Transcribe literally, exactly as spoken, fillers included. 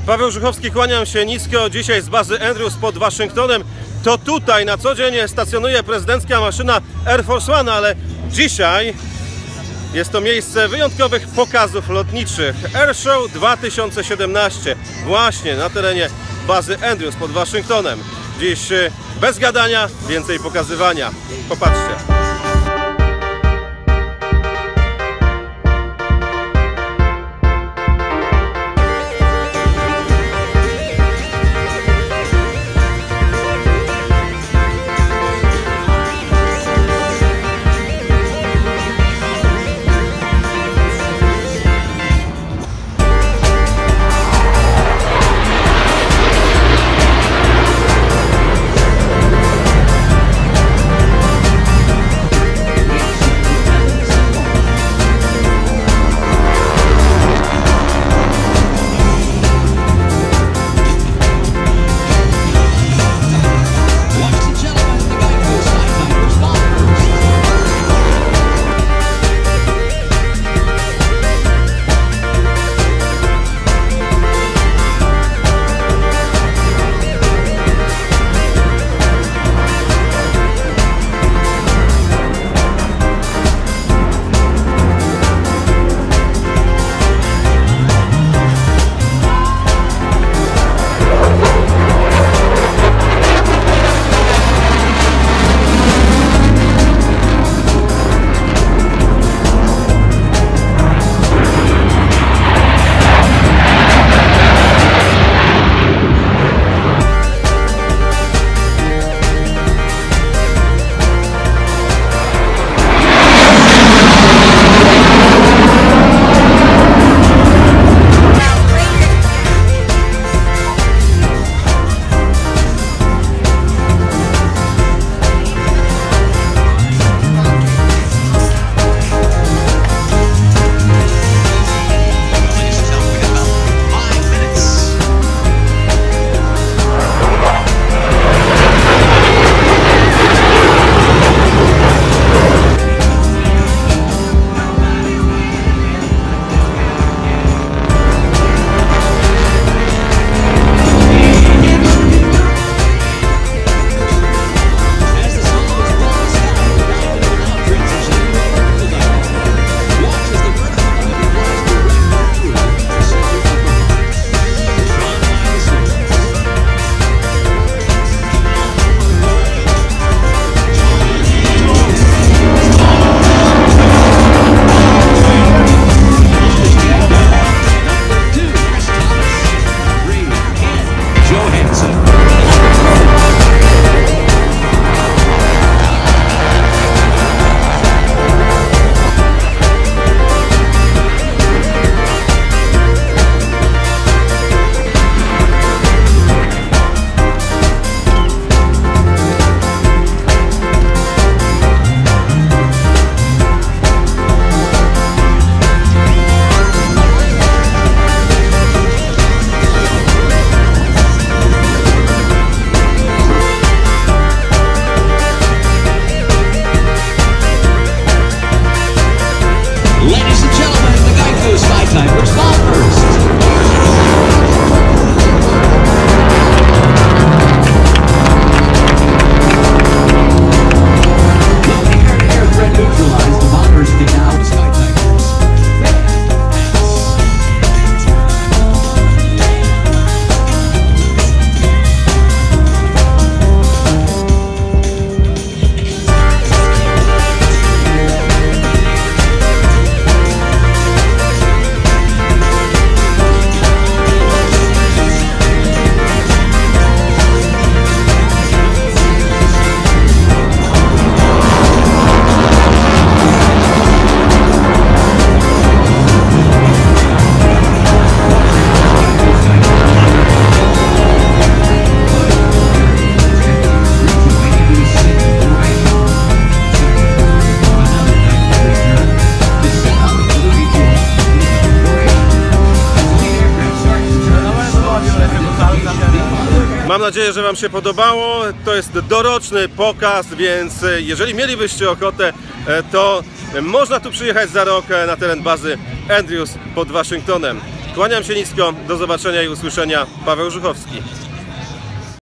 Paweł Żuchowski, kłaniam się nisko. Dzisiaj z bazy Andrews pod Waszyngtonem. To tutaj na co dzień stacjonuje prezydencka maszyna Air Force One, ale dzisiaj jest to miejsce wyjątkowych pokazów lotniczych. Air Show dwa tysiące siedemnaście właśnie na terenie bazy Andrews pod Waszyngtonem. Dziś bez gadania, więcej pokazywania. Popatrzcie. Mam nadzieję, że Wam się podobało. To jest doroczny pokaz, więc jeżeli mielibyście ochotę, to można tu przyjechać za rok na teren bazy Andrews pod Waszyngtonem. Kłaniam się nisko, do zobaczenia i usłyszenia. Paweł Żuchowski.